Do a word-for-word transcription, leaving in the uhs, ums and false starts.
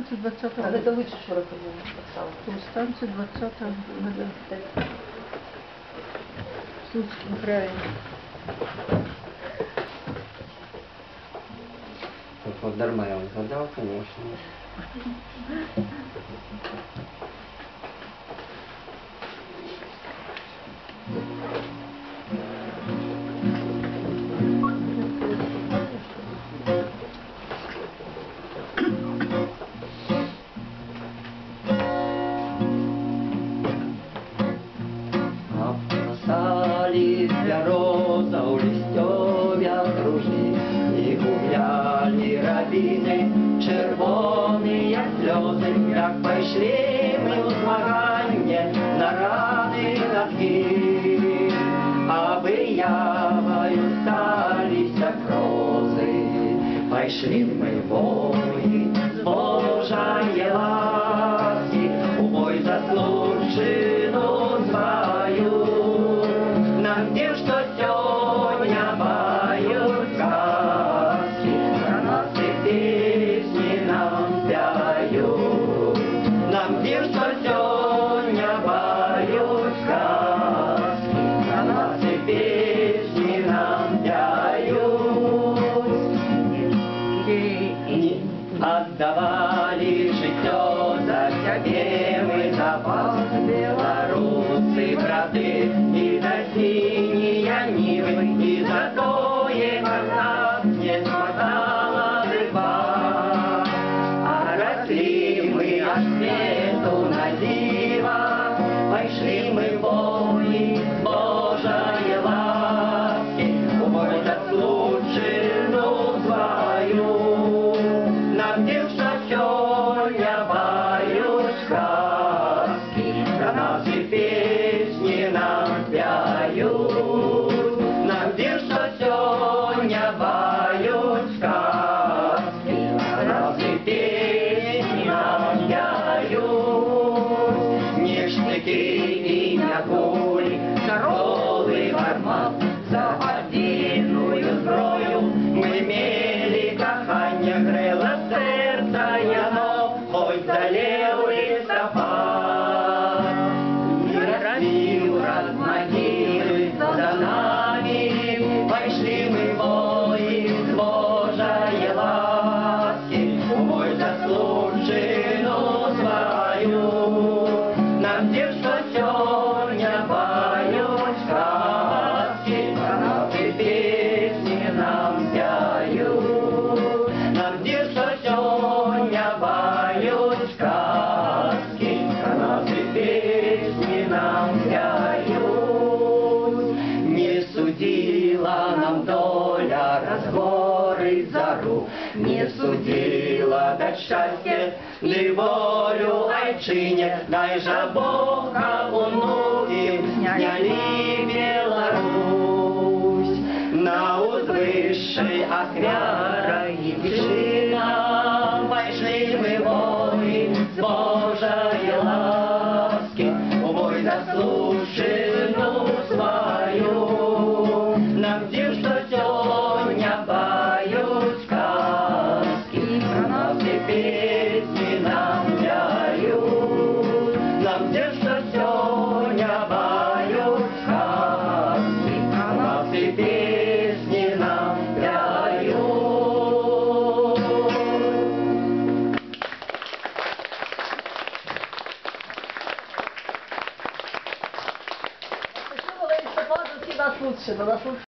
станция двадцатого А года. это лучше Шорохова стало. Станция двадцатого года. В Слуцком крае. Вот дарма я вам задал, конечно. Обсосались для роза у листьов'я дружні, і гуляли рабіни, червоні, як сльози, як пайшли ми у змагання на рани нахи, аби явою сталися крози, пайшли ми в бої з Божої ласки, у бой заслужену зваю. Нам тем, что сегодня поют сказки, про нас и песни нам пяют. Нам тем, что сегодня поют сказки, про нас и песни нам пяют. Не отдавали життя за тебе мы запас, белорусы, браты, и за синие нивы, и за то, как нас не хватало рыба. А росли мы от свету на диво, пошли мы в бои с Божьей ласки, в бой заслуженную свою. Нам тем, что сегодня поют сказки, про нас и песни нам пяют. Нам тем, что сегодня поют сказки, про нас и песни нам пяют. Не штыки и не кулі, коровы гармат, за одинную зброю мы имели кохання, грело сердце яно, хоть залил листопад. И разбил раз могилы за нами, пошли мы в бои с Божьей ласки, в бой заслуженную свою. Нам тем, что сегодня поют сказки, про нас и песни нам пяют. Нам тем, что сегодня поют сказки, про нас и песни нам пяют. Не судила нам доля разборы зару, не судила дать счастье, ни волю айчине, дай же Бога унуки, сняли Беларусь. На узвышей Ахвяра и Тишина пошли мы в бой с Божьей ласки, в бой заслуженную свою. Нам тем, что сегодня поют сказки, про нас и песни нам пяют. Нам тем, что сегодня поют сказки, про нас и песни нам пяют. Почему листопаду всі нас лучше, но нас лучше.